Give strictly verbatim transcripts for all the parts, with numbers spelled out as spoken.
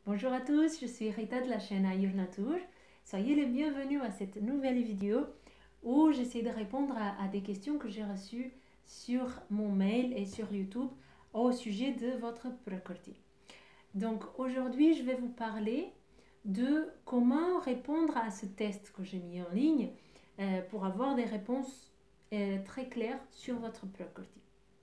Bonjour à tous, je suis Rita de la chaîne Ayur Natur. Soyez les bienvenus à cette nouvelle vidéo où j'essaie de répondre à, à des questions que j'ai reçues sur mon mail et sur YouTube au sujet de votre Prakrti. Donc aujourd'hui, je vais vous parler de comment répondre à ce test que j'ai mis en ligne euh, pour avoir des réponses euh, très claires sur votre Prakrti.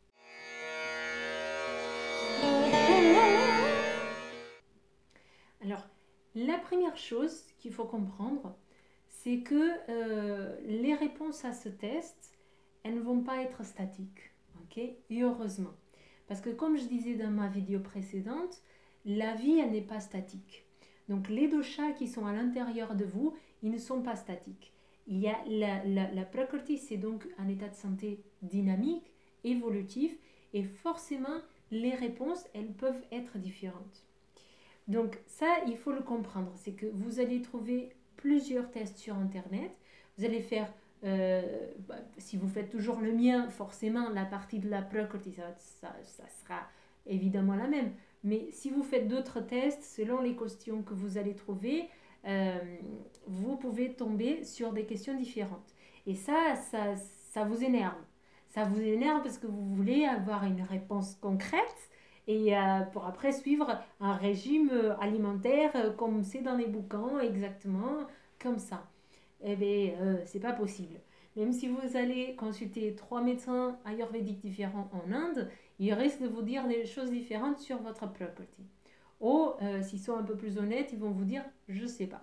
Alors, la première chose qu'il faut comprendre, c'est que euh, les réponses à ce test, elles ne vont pas être statiques, ok? Et heureusement. Parce que comme je disais dans ma vidéo précédente, la vie, elle n'est pas statique. Donc les doshas qui sont à l'intérieur de vous, ils ne sont pas statiques. Il y a la, la, la prakriti, c'est donc un état de santé dynamique, évolutif, et forcément, les réponses, elles peuvent être différentes. Donc ça, il faut le comprendre. C'est que vous allez trouver plusieurs tests sur Internet. Vous allez faire, euh, bah, si vous faites toujours le mien, forcément, la partie de la prakriti, ça, ça, ça sera évidemment la même. Mais si vous faites d'autres tests, selon les questions que vous allez trouver, euh, vous pouvez tomber sur des questions différentes. Et ça, ça, ça vous énerve. Ça vous énerve parce que vous voulez avoir une réponse concrète et euh, pour après suivre un régime alimentaire euh, comme c'est dans les bouquins, exactement comme ça. Eh bien, euh, c'est pas possible. Même si vous allez consulter trois médecins ayurvédiques différents en Inde, ils risquent de vous dire des choses différentes sur votre prakriti. Ou, euh, s'ils sont un peu plus honnêtes, ils vont vous dire « je sais pas ».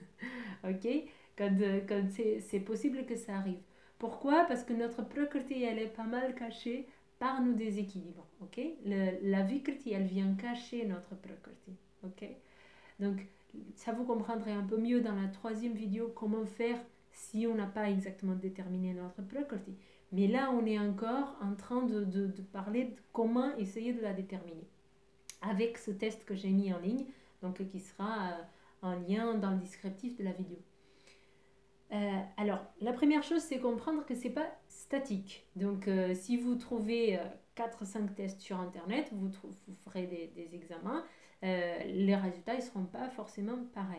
Ok? Quand, quand c'est possible que ça arrive. Pourquoi? Parce que notre prakriti, elle est pas mal cachée par nos déséquilibres. Ok? Le, la vikriti, elle vient cacher notre prakriti. Ok? Donc, ça vous comprendrez un peu mieux dans la troisième vidéo comment faire si on n'a pas exactement déterminé notre prakriti. Mais là, on est encore en train de, de, de parler de comment essayer de la déterminer avec ce test que j'ai mis en ligne, donc qui sera euh, en lien dans le descriptif de la vidéo. Euh, alors, la première chose, c'est comprendre que ce n'est pas statique. Donc, euh, si vous trouvez euh, quatre cinq tests sur Internet, vous, vous ferez des, des examens, euh, les résultats ne seront pas forcément pareils.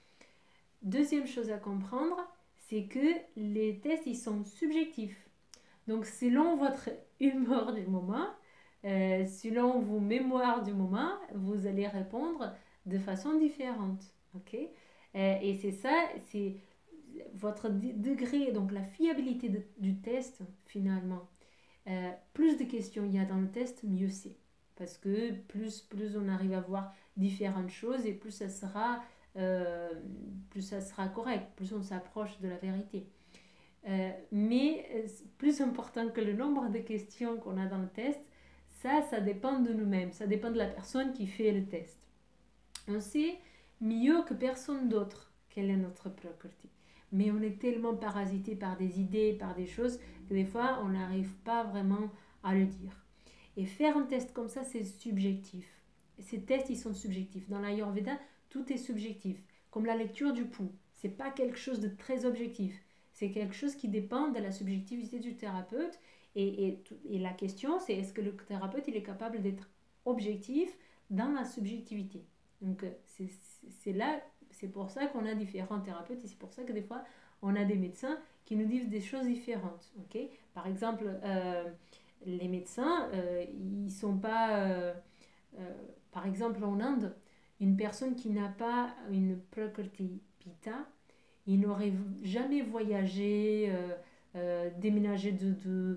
Deuxième chose à comprendre, c'est que les tests, ils sont subjectifs. Donc, selon votre humeur du moment, euh, selon vos mémoires du moment, vous allez répondre de façon différente. Ok? Euh, et c'est ça, c'est votre degré, donc la fiabilité de, du test, finalement. Euh, plus de questions il y a dans le test, mieux c'est. Parce que plus, plus on arrive à voir différentes choses et plus ça sera, euh, plus ça sera correct, plus on s'approche de la vérité. Euh, mais euh, plus important que le nombre de questions qu'on a dans le test, ça, ça dépend de nous-mêmes, ça dépend de la personne qui fait le test. On sait mieux que personne d'autre quelle est notre prakriti. Mais on est tellement parasité par des idées, par des choses, que des fois, on n'arrive pas vraiment à le dire. Et faire un test comme ça, c'est subjectif. Ces tests, ils sont subjectifs. Dans l'Ayurveda, tout est subjectif. Comme la lecture du pouls. C'est pas quelque chose de très objectif. C'est quelque chose qui dépend de la subjectivité du thérapeute. Et, et, et la question, c'est est-ce que le thérapeute, il est capable d'être objectif dans la subjectivité. Donc, c'est là, c'est pour ça qu'on a différents thérapeutes et c'est pour ça que des fois, on a des médecins qui nous disent des choses différentes. Okay? Par exemple, euh, les médecins, euh, ils sont pas... Euh, euh, par exemple, en Inde, une personne qui n'a pas une prakriti pitta, il n'aurait jamais voyagé, euh, euh, déménagé de, de,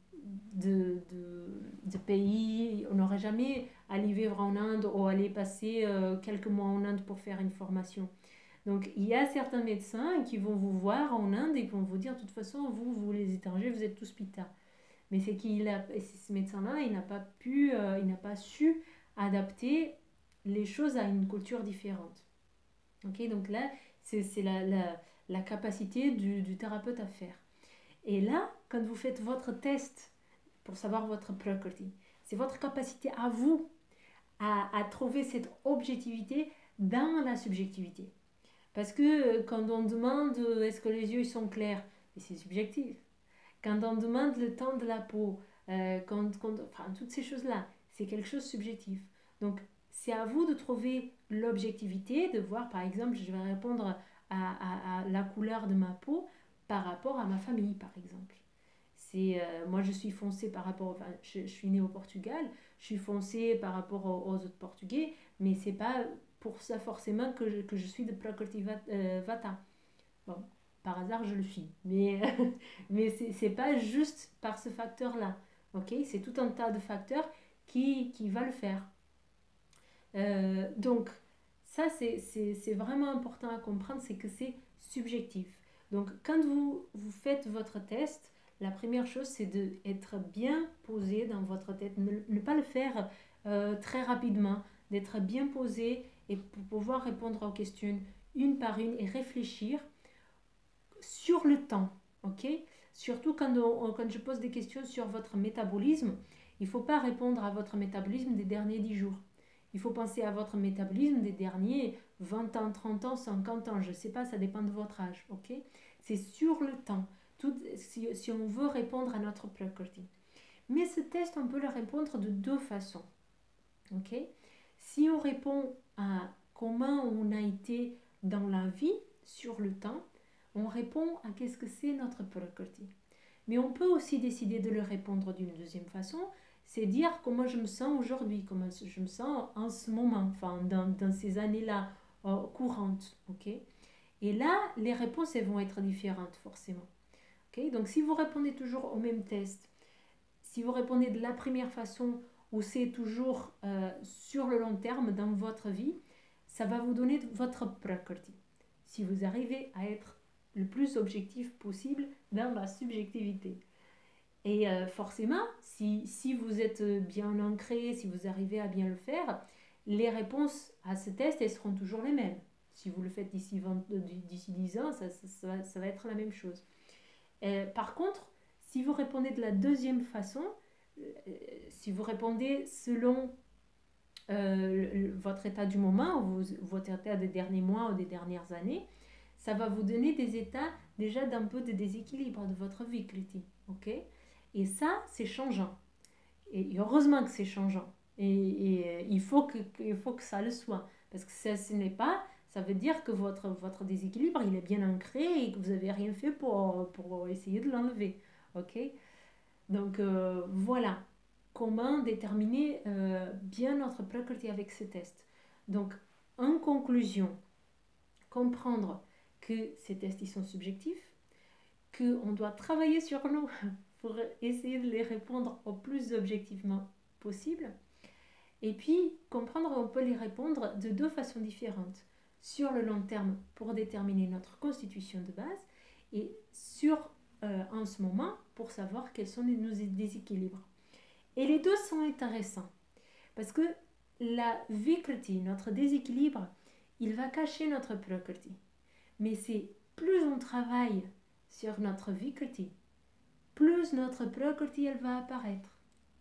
de, de, de pays, on n'aurait jamais allé vivre en Inde ou aller passer euh, quelques mois en Inde pour faire une formation. Donc, il y a certains médecins qui vont vous voir en Inde et qui vont vous dire, de toute façon, vous, vous les étrangers, vous êtes tous pitta. Mais c'est qu'il a, ce médecin-là, il n'a pas pu, euh, il n'a pas su adapter les choses à une culture différente. Ok, donc là, c'est la, la, la capacité du, du thérapeute à faire. Et là, quand vous faites votre test pour savoir votre prakriti, c'est votre capacité à vous à, à trouver cette objectivité dans la subjectivité. Parce que quand on demande est-ce que les yeux sont clairs, c'est subjectif. Quand on demande le temps de la peau, euh, quand, quand, enfin, toutes ces choses-là, c'est quelque chose de subjectif. Donc, c'est à vous de trouver l'objectivité, de voir, par exemple, je vais répondre à, à, à la couleur de ma peau par rapport à ma famille, par exemple. C'est, euh, moi, je suis foncée par rapport, enfin, je, je suis née au Portugal, je suis foncée par rapport aux, aux autres Portugais, mais c'est pas pour ça forcément que je, que je suis de Prakriti Vat- euh, Vata. Bon, par hasard, je le suis, mais, mais c'est c'est pas juste par ce facteur-là, ok? C'est tout un tas de facteurs qui, qui va le faire. Euh, donc, ça, c'est c'est- c'est vraiment important à comprendre, c'est que c'est subjectif. Donc, quand vous, vous faites votre test, la première chose, c'est d'être bien posé dans votre tête, ne, ne pas le faire euh, très rapidement, d'être bien posé et pour pouvoir répondre aux questions une par une et réfléchir sur le temps, ok? Surtout quand, on- quand je pose des questions sur votre métabolisme, il ne faut pas répondre à votre métabolisme des derniers dix jours. Il faut penser à votre métabolisme des derniers vingt ans, trente ans, cinquante ans. Je ne sais pas, ça dépend de votre âge, ok? C'est sur le temps, tout, si, si on veut répondre à notre Prakriti. Mais ce test, on peut le répondre de deux façons, ok? Si on répond à comment on a été dans la vie sur le temps, on répond à qu'est-ce que c'est notre Prakriti. Mais on peut aussi décider de le répondre d'une deuxième façon, c'est dire comment je me sens aujourd'hui, comment je me sens en ce moment, enfin dans, dans ces années-là euh, courantes, ok? Et là, les réponses elles vont être différentes forcément, ok? Donc si vous répondez toujours au même test, si vous répondez de la première façon où c'est toujours euh, sur le long terme dans votre vie, ça va vous donner votre Prakriti. Si vous arrivez à être le plus objectif possible dans la subjectivité. Et euh, forcément, si, si vous êtes bien ancré, si vous arrivez à bien le faire, les réponses à ce test, elles seront toujours les mêmes. Si vous le faites d'ici d'ici dix ans, ça, ça, ça, ça va être la même chose. Euh, par contre, si vous répondez de la deuxième façon, euh, si vous répondez selon euh, le, votre état du moment, ou votre état des derniers mois ou des dernières années, ça va vous donner des états déjà d'un peu de déséquilibre de votre vie, Kriti. Ok? Et ça, c'est changeant. Et heureusement que c'est changeant. Et, et, il, faut que, il faut que ça le soit. Parce que si ce n'est pas, ça veut dire que votre, votre déséquilibre, il est bien ancré et que vous n'avez rien fait pour, pour essayer de l'enlever. Ok? Donc euh, voilà comment déterminer euh, bien notre Prakriti avec ce test. Donc en conclusion, comprendre que ces tests ils sont subjectifs, qu'on doit travailler sur nous pour essayer de les répondre au plus objectivement possible, et puis comprendre qu'on peut les répondre de deux façons différentes. Sur le long terme pour déterminer notre constitution de base et sur euh, en ce moment pour savoir quels sont nos déséquilibres. Et les deux sont intéressants parce que la Vikriti, notre déséquilibre, il va cacher notre Prakriti. Mais c'est plus on travaille sur notre Vikriti, plus notre Prakriti elle va apparaître.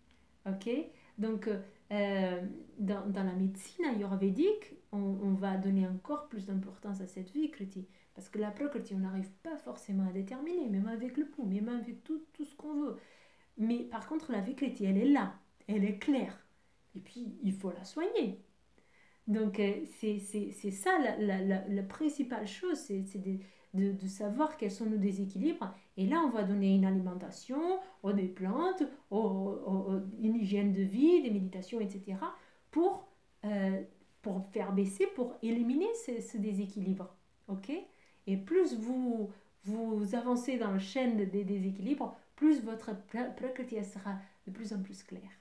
Ok? Donc, euh, dans, dans la médecine ayurvédique, on, on va donner encore plus d'importance à cette Vikriti. Parce que la Prakriti, on n'arrive pas forcément à déterminer, même avec le pouls, même avec tout, tout ce qu'on veut. Mais par contre, la Vikriti, elle est là, elle est claire. Et puis, il faut la soigner. Donc, euh, c'est c'est ça la, la, la, la principale chose, c'est de, de, de savoir quels sont nos déséquilibres. Et là, on va donner une alimentation, ou des plantes, ou, ou, ou une hygiène de vie, des méditations, et cetera pour, euh, pour faire baisser, pour éliminer ce, ce déséquilibre. Ok? Et plus vous, vous avancez dans la chaîne des déséquilibres, plus votre prakriti sera de plus en plus claire.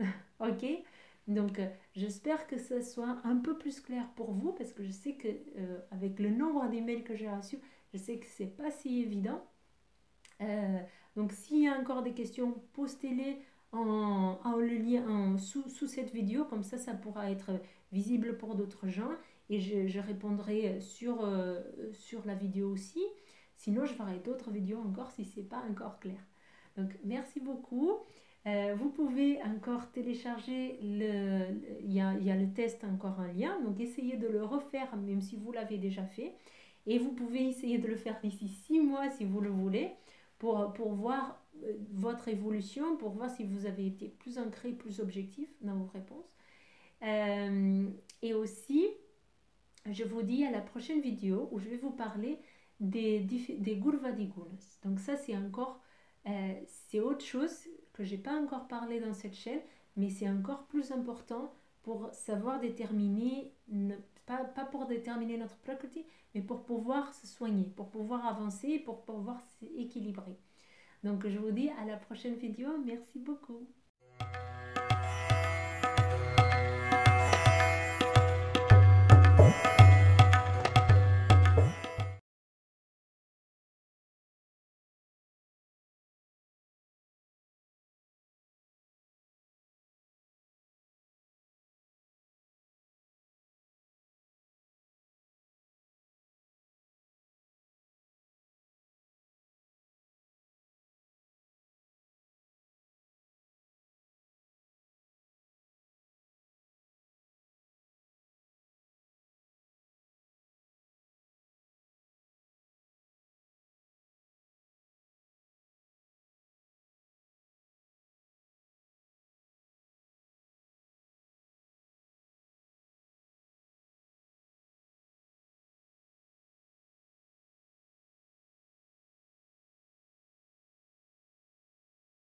Ok? Donc, euh, j'espère que ce soit un peu plus clair pour vous parce que je sais que euh, avec le nombre d'emails que j'ai reçus, je sais que c'est pas si évident. Euh, donc, s'il y a encore des questions, postez-les en, en le lien en, sous, sous cette vidéo, comme ça, ça pourra être visible pour d'autres gens et je, je répondrai sur, euh, sur la vidéo aussi. Sinon, je ferai d'autres vidéos encore si c'est pas encore clair. Donc, merci beaucoup. Euh, vous pouvez encore télécharger le, il y a, il y a le test encore en lien, donc essayez de le refaire même si vous l'avez déjà fait. Et vous pouvez essayer de le faire d'ici six mois si vous le voulez, pour, pour voir votre évolution, pour voir si vous avez été plus ancré, plus objectif dans vos réponses. Euh, et aussi, je vous dis à la prochaine vidéo où je vais vous parler des, des Gurvadigunas. Donc ça, c'est encore, euh, c'est autre chose que j'ai pas encore parlé dans cette chaîne, mais c'est encore plus important pour savoir déterminer, ne, pas, pas pour déterminer notre prakriti, mais pour pouvoir se soigner, pour pouvoir avancer, pour pouvoir s'équilibrer. Donc je vous dis à la prochaine vidéo. Merci beaucoup.